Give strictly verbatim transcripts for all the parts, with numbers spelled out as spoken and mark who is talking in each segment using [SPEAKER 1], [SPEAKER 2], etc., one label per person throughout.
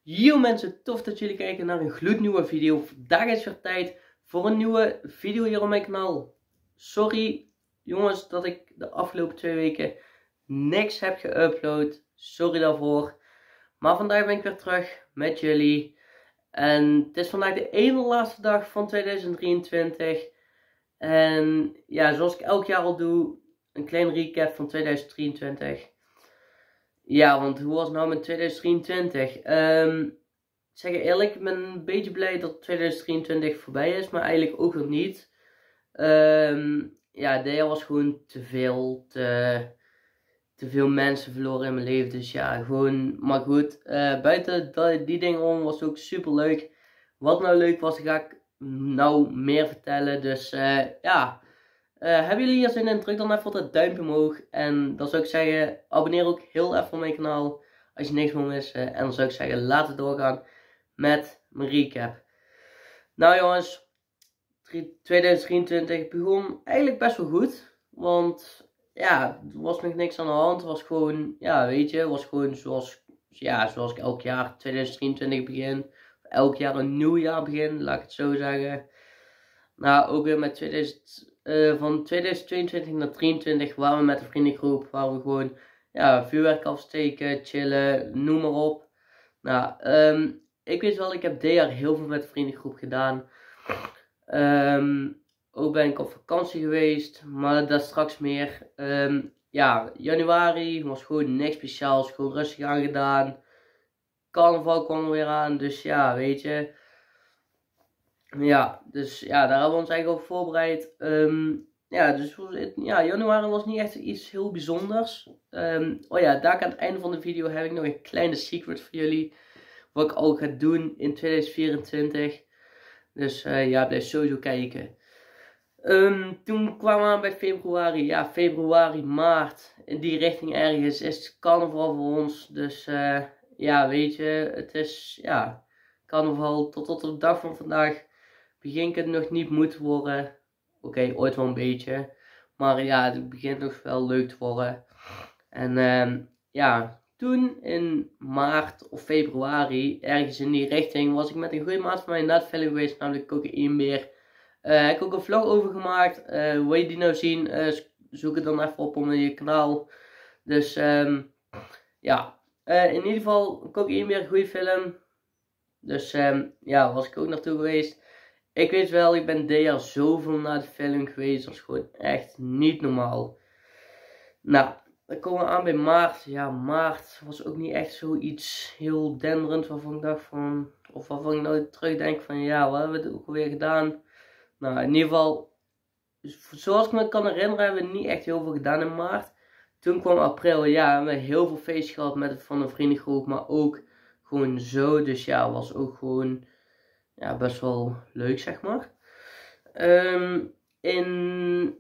[SPEAKER 1] Yo mensen, tof dat jullie kijken naar een gloednieuwe video. Vandaag is weer tijd voor een nieuwe video hier op mijn kanaal. Sorry jongens dat ik de afgelopen twee weken niks heb geüpload. Sorry daarvoor. Maar vandaag ben ik weer terug met jullie. En het is vandaag de ene laatste dag van tweeduizend drieëntwintig. En ja, zoals ik elk jaar al doe, een klein recap van tweeduizend drieëntwintig. Ja, want hoe was het nou met tweeduizend drieëntwintig? Um, ik zeg je eerlijk, ik ben een beetje blij dat tweeduizend drieëntwintig voorbij is, maar eigenlijk ook weer niet. Um, ja, dit jaar was gewoon te veel, te, te veel mensen verloren in mijn leven. Dus ja, gewoon, maar goed. Uh, buiten die, die dingen om was het ook super leuk. Wat nou leuk was, ga ik nou meer vertellen. Dus uh, ja. Uh, hebben jullie hier zin in? Druk dan even op het duimpje omhoog. En dan zou ik zeggen, abonneer ook heel even op mijn kanaal. Als je niks moet missen. En dan zou ik zeggen, laten we doorgaan met mijn recap. Nou jongens, tweeduizend drieëntwintig begon eigenlijk best wel goed. Want ja, er was nog niks aan de hand. Het was gewoon, ja weet je, het was gewoon zoals, ja, zoals ik elk jaar tweeduizend drieëntwintig begin. Elk jaar een nieuw jaar begin, laat ik het zo zeggen. Nou, ook weer met tweeduizend... Uh, van tweeduizend tweeëntwintig naar drieëntwintig waren we met de vriendengroep, waar we gewoon ja, vuurwerk afsteken, chillen, noem maar op. Nou, um, ik weet wel, ik heb dit jaar heel veel met de vriendengroep gedaan. Um, ook ben ik op vakantie geweest, maar daar straks meer. Um, ja, januari was gewoon niks speciaals, gewoon rustig aangedaan. Carnaval kwam er weer aan, dus ja, weet je. Ja, dus ja, daar hebben we ons eigenlijk op voorbereid. Um, ja, dus ja, januari was niet echt iets heel bijzonders. Um, oh ja, daar aan het einde van de video heb ik nog een kleine secret voor jullie. Wat ik al ga doen in tweeduizend vierentwintig. Dus uh, ja, blijf sowieso kijken. Um, toen kwamen we aan bij februari. Ja, februari, maart. In die richting ergens is het carnaval voor ons. Dus uh, ja, weet je, het is ja, carnaval tot op de dag van vandaag. Begin ik het nog niet moeten worden. Oké, okay, ooit wel een beetje. Maar ja, het begint nog wel leuk te worden. En uh, ja, toen in maart of februari, ergens in die richting, was ik met een goede maat van mij naar het film geweest, namelijk Cocaïnebeer. Uh, heb ik ook een vlog over gemaakt. Uh, wil je die nou zien, uh, zoek het dan even op op je kanaal. Dus um, ja, uh, in ieder geval, Cocaïnebeer, een goede film. Dus um, ja, was ik ook naartoe geweest. Ik weet wel, ik ben dit jaar zoveel naar de film geweest. Dat is gewoon echt niet normaal. Nou, dan komen we aan bij maart. Ja, maart was ook niet echt zoiets heel denderend waarvan ik dacht van... Of waarvan ik nou terugdenk van ja, wat hebben we het ook alweer gedaan? Nou, in ieder geval, zoals ik me kan herinneren, hebben we niet echt heel veel gedaan in maart. Toen kwam april, ja, we hebben heel veel feest gehad met van een vriendengroep, maar ook gewoon zo. Dus ja, was ook gewoon... Ja, best wel leuk, zeg maar. Um, in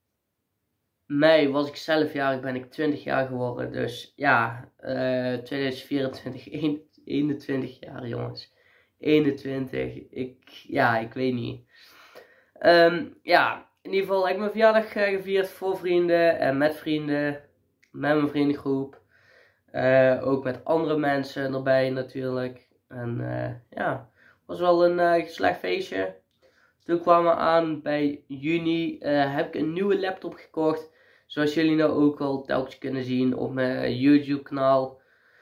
[SPEAKER 1] mei was ik zelf jarig, ben ik twintig jaar geworden. Dus ja, uh, tweeduizend vierentwintig, eenentwintig jaar jongens. eenentwintig, ik, ja, ik weet niet. Um, ja, in ieder geval heb ik mijn verjaardag uh, gevierd voor vrienden en met vrienden. Met mijn vriendengroep. Uh, ook met andere mensen erbij natuurlijk. En uh, ja... was wel een uh, geslaagd feestje. Toen kwamen we aan bij juni. Uh, heb ik een nieuwe laptop gekocht. Zoals jullie nou ook al telkens kunnen zien op mijn YouTube kanaal.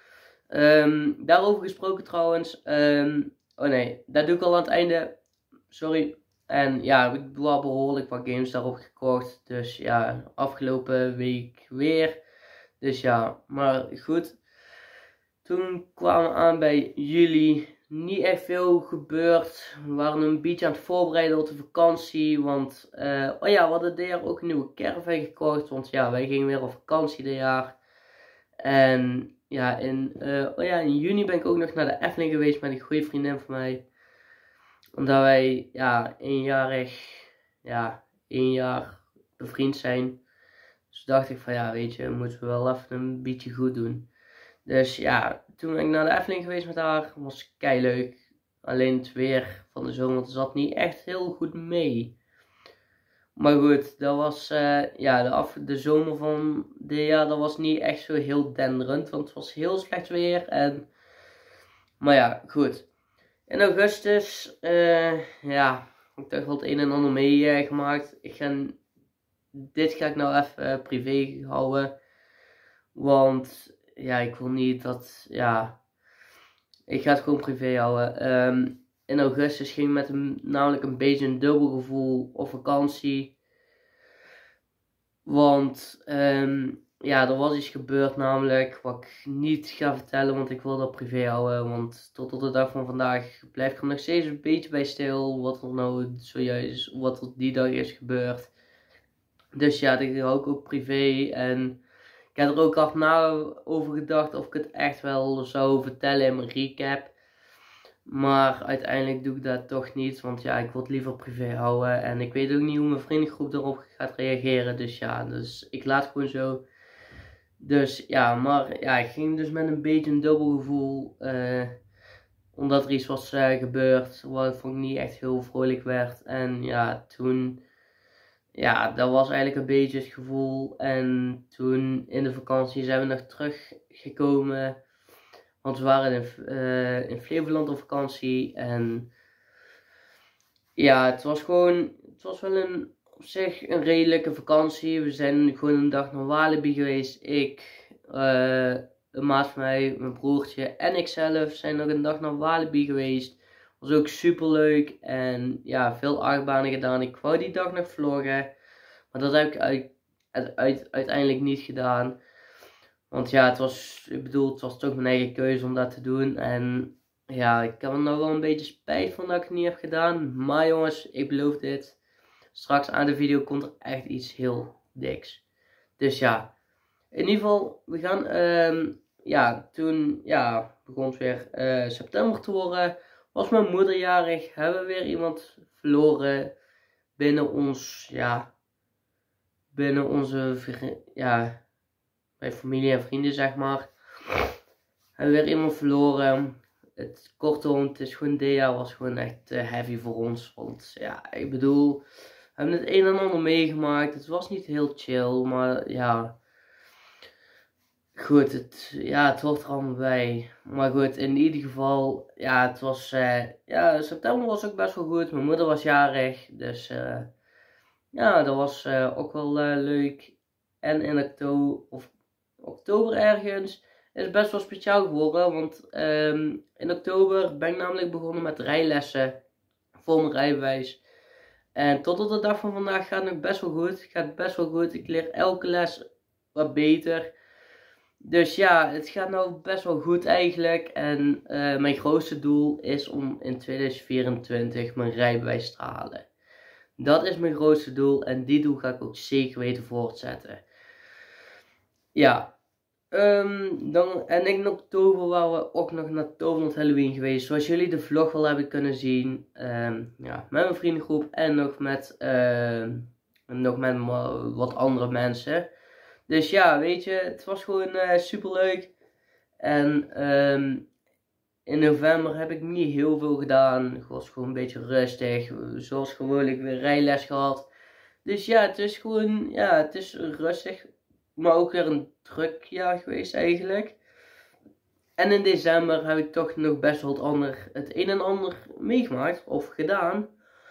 [SPEAKER 1] Um, daarover gesproken trouwens. Um, oh nee, dat doe ik al aan het einde. Sorry. En ja, heb ik wel behoorlijk wat games daarop gekocht. Dus ja, afgelopen week weer. Dus ja, maar goed. Toen kwamen we aan bij juli. Niet echt veel gebeurd. We waren een beetje aan het voorbereiden op de vakantie. Want, uh, oh ja, we hadden dit jaar ook een nieuwe caravan gekocht. Want ja, wij gingen weer op vakantie dit jaar. En ja, in, uh, oh ja, in juni ben ik ook nog naar de Efteling geweest met een goede vriendin van mij. Omdat wij, ja, eenjarig, ja, één jaar bevriend zijn. Dus dacht ik van, ja, weet je, moeten we wel even een beetje goed doen. Dus ja, toen ben ik naar de Efteling geweest met haar. Was kei leuk. Alleen het weer van de zomer zat niet echt heel goed mee. Maar goed, dat was uh, ja, de, af, de zomer van dit jaar, dat was niet echt zo heel denderend. Want het was heel slecht weer. En Maar ja, goed. In augustus, uh, ja, ik heb wel het een en ander meegemaakt. Ik ga, dit ga ik nou even uh, privé houden. Want, ja, ik wil niet dat, ja, ik ga het gewoon privé houden. Um, in augustus ging ik met hem namelijk een beetje een dubbel gevoel op vakantie. Want, um, ja, er was iets gebeurd namelijk, wat ik niet ga vertellen, want ik wil dat privé houden. Want tot op de dag van vandaag blijf ik er nog steeds een beetje bij stil, wat er nou zojuist, wat er die dag is gebeurd. Dus ja, dat hou ik ook privé. En ik heb er ook hard na over gedacht of ik het echt wel zou vertellen in mijn recap. Maar uiteindelijk doe ik dat toch niet, want ja, ik wil het liever privé houden. En ik weet ook niet hoe mijn vriendengroep erop gaat reageren. Dus ja, dus ik laat het gewoon zo. Dus ja, maar ja, ik ging dus met een beetje een dubbel gevoel. Uh, omdat er iets was uh, gebeurd, wat ik niet echt heel vrolijk werd. En ja, toen, ja, dat was eigenlijk een beetje het gevoel. En toen in de vakantie zijn we nog teruggekomen. Want we waren in, uh, in Flevoland op vakantie. En ja, het was gewoon, het was wel een, op zich een redelijke vakantie. We zijn gewoon een dag naar Walibi geweest. Ik, uh, een maat van mij, mijn broertje en ikzelf zijn nog een dag naar Walibi geweest. Was ook super leuk. En ja, veel achtbanen gedaan. Ik wou die dag nog vloggen. Maar dat heb ik uit, uit, uit, uiteindelijk niet gedaan. Want ja, het was, ik bedoel, het was toch mijn eigen keuze om dat te doen. En ja, ik heb er nou wel een beetje spijt van dat ik het niet heb gedaan. Maar jongens, ik beloof dit. Straks aan de video komt er echt iets heel diks. Dus ja, in ieder geval, we gaan, uh, ja, toen, ja, begon het weer uh, september te worden. Was mijn moeder jarig, hebben we weer iemand verloren binnen ons, ja, binnen onze, ja... bij familie en vrienden, zeg maar. Hebben we weer iemand verloren. Het, kortom, het is gewoon, dit jaar was gewoon echt uh, heavy voor ons. Want ja, ik bedoel, we hebben het een en ander meegemaakt. Het was niet heel chill, maar ja. Goed, het, ja, het hoort er allemaal bij. Maar goed, in ieder geval, ja, het was, uh, ja, september was ook best wel goed. Mijn moeder was jarig, dus uh, ja, dat was uh, ook wel uh, leuk. En in oktober, of oktober ergens, is best wel speciaal geworden, want um, in oktober ben ik namelijk begonnen met rijlessen voor mijn rijbewijs. En tot op de dag van vandaag gaat het nog best wel goed, gaat best wel goed, ik leer elke les wat beter. Dus ja, het gaat nou best wel goed eigenlijk. En uh, mijn grootste doel is om in tweeduizend vierentwintig mijn rijbewijs te halen. Dat is mijn grootste doel en die doel ga ik ook zeker weten voortzetten. Ja, um, dan, en in oktober waren we ook nog naar Toverland Halloween geweest. Zoals jullie de vlog wel hebben kunnen zien. Um, ja, met mijn vriendengroep en nog met, uh, nog met wat andere mensen. Dus ja, weet je, het was gewoon uh, super leuk. En um, in november heb ik niet heel veel gedaan. Het was gewoon een beetje rustig. Zoals gewoonlijk weer rijles gehad. Dus ja, het is gewoon, ja, het is rustig. Maar ook weer een druk jaar geweest eigenlijk. En in december heb ik toch nog best wel het, ander, het een en ander meegemaakt of gedaan.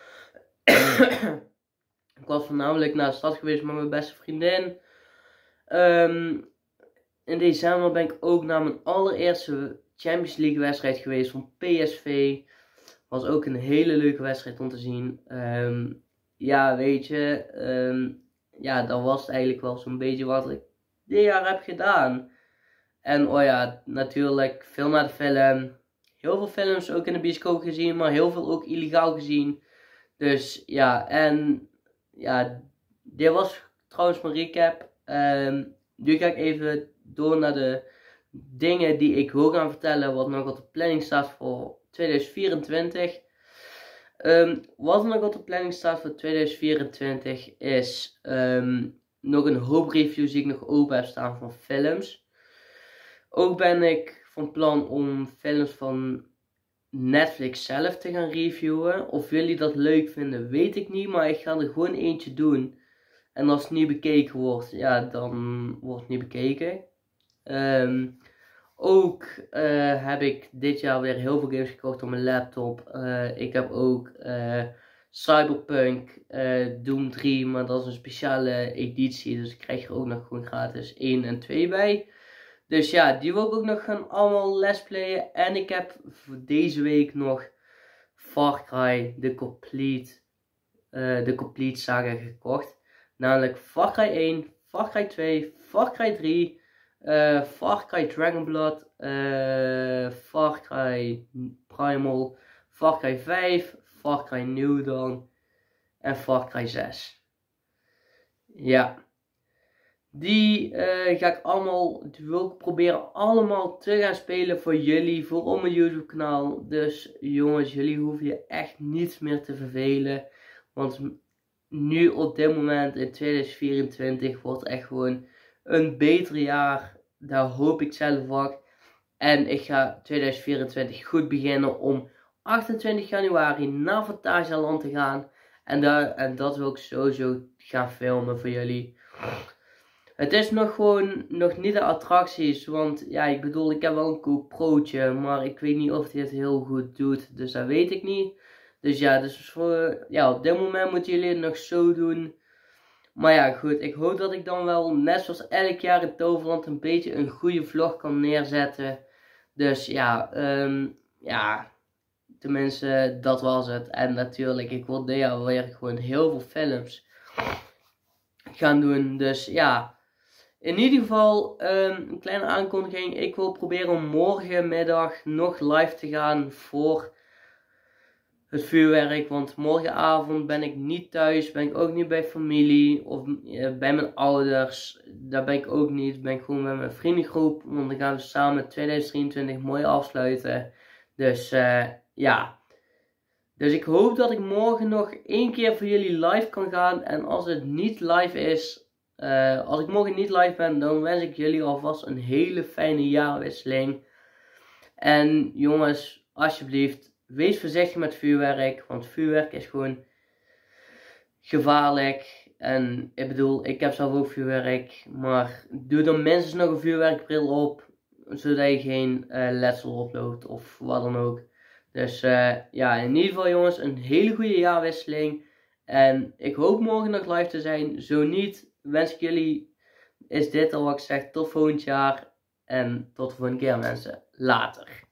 [SPEAKER 1] Ik was voornamelijk naar de stad geweest met mijn beste vriendin. Um, in december ben ik ook naar mijn allereerste Champions League wedstrijd geweest van P S V. Was ook een hele leuke wedstrijd om te zien. Um, ja, weet je, um, ja, dat was eigenlijk wel zo'n beetje wat ik dit jaar heb gedaan. En oh ja, natuurlijk veel naar de film. Heel veel films ook in de bioscoop gezien, maar heel veel ook illegaal gezien. Dus ja, en ja, dit was trouwens mijn recap. Um, nu ga ik even door naar de dingen die ik wil gaan vertellen, wat nog op de planning staat voor tweeduizend vierentwintig. Um, wat er nog op de planning staat voor tweeduizend vierentwintig is um, nog een hoop reviews die ik nog open heb staan van films. Ook ben ik van plan om films van Netflix zelf te gaan reviewen. Of jullie dat leuk vinden, weet ik niet, maar ik ga er gewoon eentje doen. En als het niet bekeken wordt, ja, dan wordt het niet bekeken. Um, Ook uh, heb ik dit jaar weer heel veel games gekocht op mijn laptop. Uh, ik heb ook uh, Cyberpunk uh, Doom drie, maar dat is een speciale editie. Dus ik krijg er ook nog gewoon gratis één en twee bij. Dus ja, die wil ik ook nog gaan allemaal let's playen. En ik heb voor deze week nog Far Cry, de complete, uh, de complete saga gekocht. Namelijk Far Cry één, Far Cry twee, Far Cry drie... Uh, Far Cry Dragonblood, uh, Far Cry Primal, Far Cry vijf, Far Cry New Dawn en Far Cry zes. Ja, die uh, ga ik allemaal, die wil ik proberen allemaal te gaan spelen voor jullie, voor op mijn YouTube kanaal. Dus jongens, jullie hoeven je echt niet meer te vervelen, want nu op dit moment in tweeduizend vierentwintig wordt echt gewoon een beter jaar, daar hoop ik zelf ook. En ik ga tweeduizend vierentwintig goed beginnen om achtentwintig januari naar Fantasialand te gaan. En, daar, en dat wil ik sowieso gaan filmen voor jullie. Het is nog gewoon nog niet de attracties, want ja, ik bedoel, ik heb wel een GoPro'tje, maar ik weet niet of hij het heel goed doet, dus dat weet ik niet. Dus ja, dus voor, ja, op dit moment moeten jullie het nog zo doen. Maar ja, goed, ik hoop dat ik dan wel, net zoals elk jaar in Toverland, een beetje een goede vlog kan neerzetten. Dus ja, um, ja, tenminste, dat was het. En natuurlijk, ik wil dit jaar weer gewoon heel veel films gaan doen. Dus ja, in ieder geval, um, een kleine aankondiging. Ik wil proberen om morgenmiddag nog live te gaan voor het vuurwerk, want morgenavond ben ik niet thuis, ben ik ook niet bij familie of uh, bij mijn ouders, daar ben ik ook niet, ben ik gewoon met mijn vriendengroep, want dan gaan we samen tweeduizend drieëntwintig mooi afsluiten. Dus uh, ja, dus ik hoop dat ik morgen nog één keer voor jullie live kan gaan, en als het niet live is, uh, als ik morgen niet live ben, dan wens ik jullie alvast een hele fijne jaarwisseling. En jongens, alsjeblieft, wees voorzichtig met vuurwerk, want vuurwerk is gewoon gevaarlijk. En ik bedoel, ik heb zelf ook vuurwerk, maar doe dan minstens nog een vuurwerkbril op, zodat je geen uh, letsel oploopt of wat dan ook. Dus uh, ja, in ieder geval jongens, een hele goede jaarwisseling. En ik hoop morgen nog live te zijn. Zo niet, wens ik jullie, is dit al wat ik zeg, tot volgend jaar. En tot de volgende keer mensen. Later.